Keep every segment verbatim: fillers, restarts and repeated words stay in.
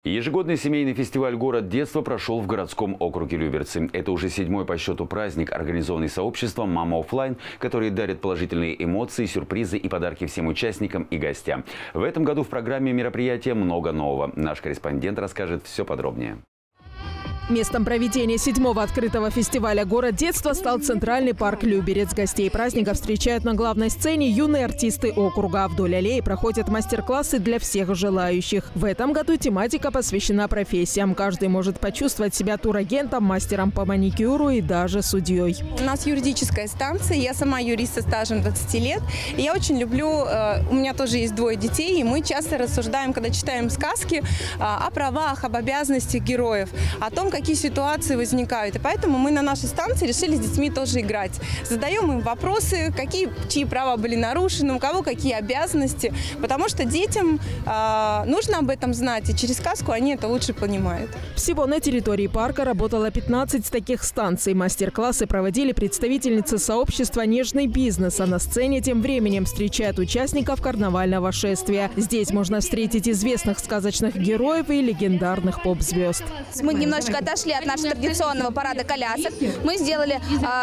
Ежегодный семейный фестиваль «Город детства» прошел в городском округе Люберцы. Это уже седьмой по счету праздник, организованный сообществом «Мама Оффлайн», который дарит положительные эмоции, сюрпризы и подарки всем участникам и гостям. В этом году в программе мероприятия много нового. Наш корреспондент расскажет все подробнее. Местом проведения седьмого открытого фестиваля «Город детства» стал Центральный парк Люберец. Гостей праздника встречают на главной сцене юные артисты округа. Вдоль аллеи проходят мастер-классы для всех желающих. В этом году тематика посвящена профессиям. Каждый может почувствовать себя турагентом, мастером по маникюру и даже судьей. У нас юридическая станция. Я сама юрист со стажем двадцати лет. И я очень люблю, у меня тоже есть двое детей, и мы часто рассуждаем, когда читаем сказки, о правах, об обязанностях героев, о том, какие ситуации возникают. И поэтому мы на нашей станции решили с детьми тоже играть. Задаем им вопросы, какие, чьи права были нарушены, у кого какие обязанности. Потому что детям э, нужно об этом знать, и через сказку они это лучше понимают. Всего на территории парка работало пятнадцать таких станций. Мастер-классы проводили представительницы сообщества «Нежный бизнес», а на сцене тем временем встречают участников карнавального шествия. Здесь можно встретить известных сказочных героев и легендарных поп-звезд. Мы немножечко отошли от нашего традиционного парада колясок. Мы сделали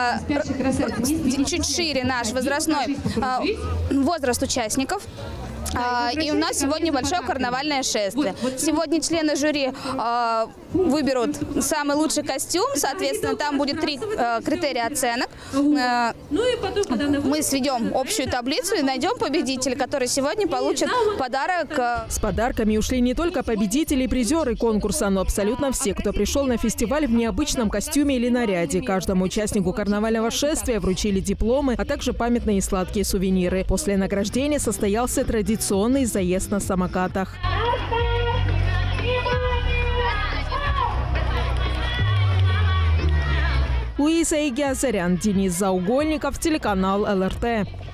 э, чуть шире наш возрастной э, возраст участников. А, и у нас сегодня большое карнавальное шествие. Сегодня члены жюри а, выберут самый лучший костюм. Соответственно, там будет три а, критерия оценок. А, мы сведем общую таблицу и найдем победителя, который сегодня получит подарок. С подарками ушли не только победители и призеры конкурса, но абсолютно все, кто пришел на фестиваль в необычном костюме или наряде. Каждому участнику карнавального шествия вручили дипломы, а также памятные и сладкие сувениры. После награждения состоялся традиционный Традиционный заезд на самокатах. Луиза Игиазарян, Денис Заугольников, телеканал эл эр тэ.